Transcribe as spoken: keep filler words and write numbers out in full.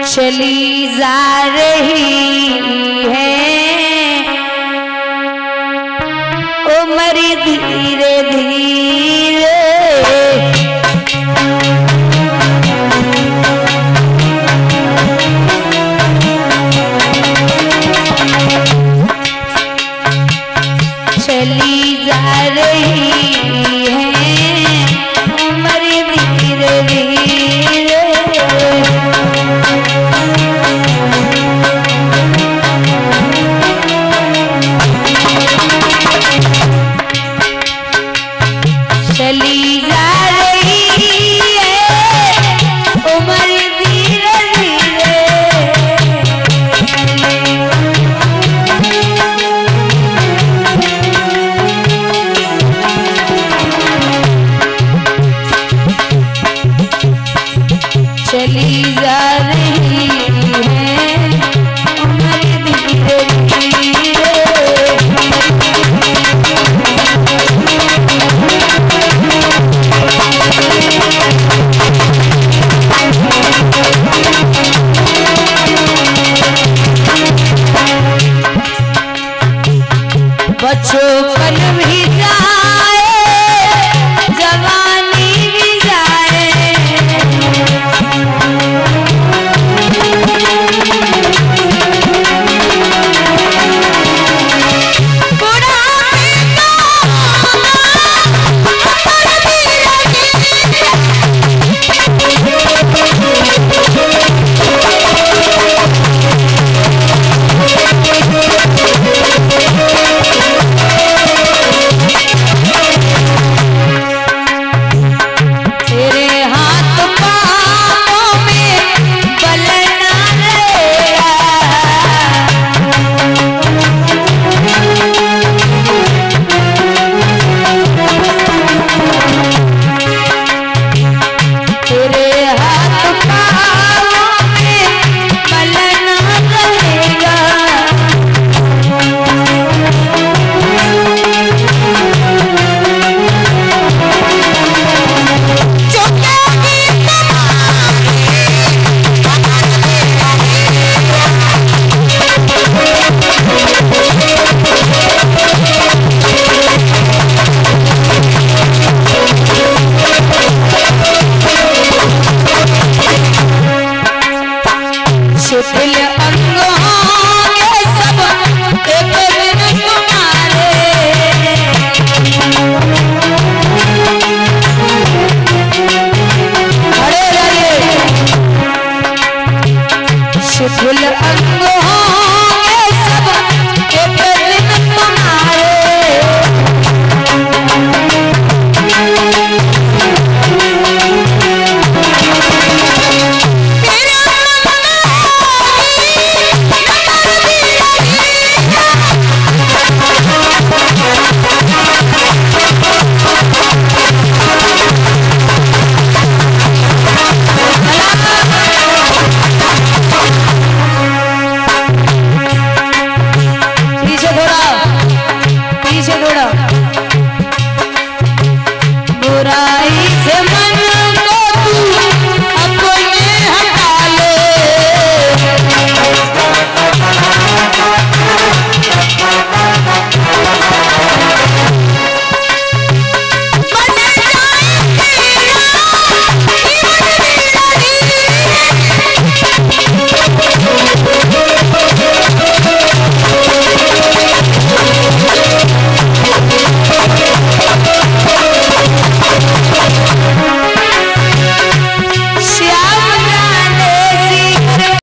चली जा रही है उम्र धीरे धीरे, चली जा रही है उम्र धीरे धीरे, चली जा रही है उम्र धीरे धीरे, चली जा रही है उम्र धीरे धीरे, बचपन भी जाए जवानी भी जाए, शिथिल अंगों के सब एक दिन तुम्हारे, खड़े रहिए। शिथिल अंग